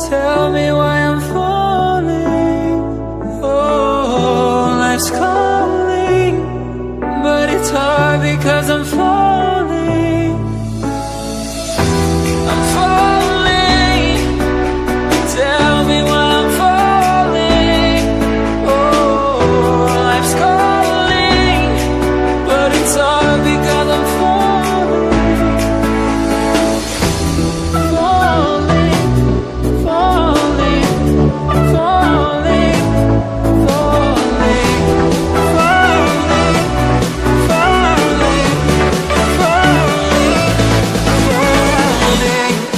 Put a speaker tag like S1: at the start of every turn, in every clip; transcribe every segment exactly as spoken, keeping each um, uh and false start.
S1: Tell me why I'm falling. Oh, life's calling, but it's hard because I'm falling. I'm falling. Tell me why I'm falling. Oh, life's calling, but it's hard because I'm falling. Falling, falling, falling, falling, falling, falling, falling,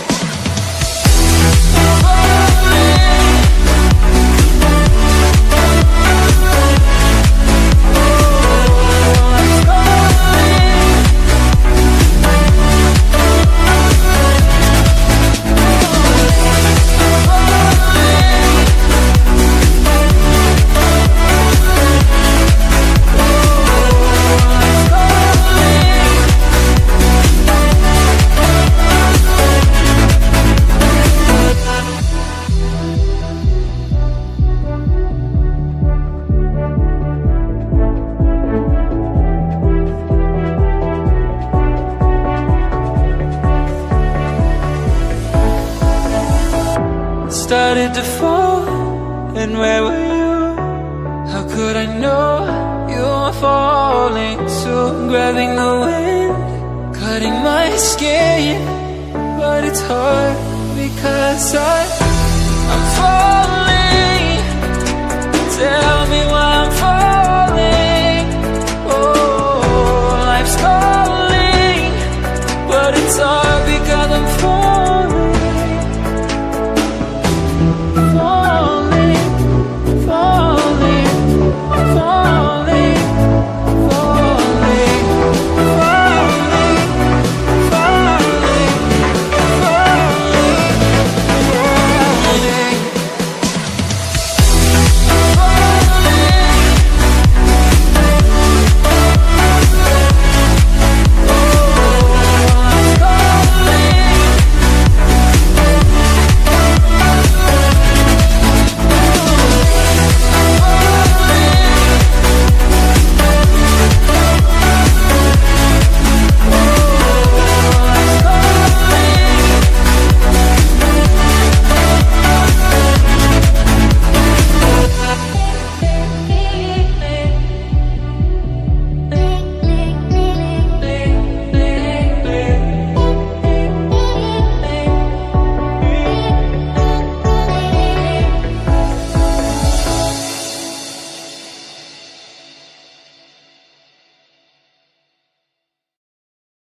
S1: started to fall, and where were you? How could I know you were falling too? Grabbing the wind, cutting my skin, but it's hard because I, I'm falling. Tell me why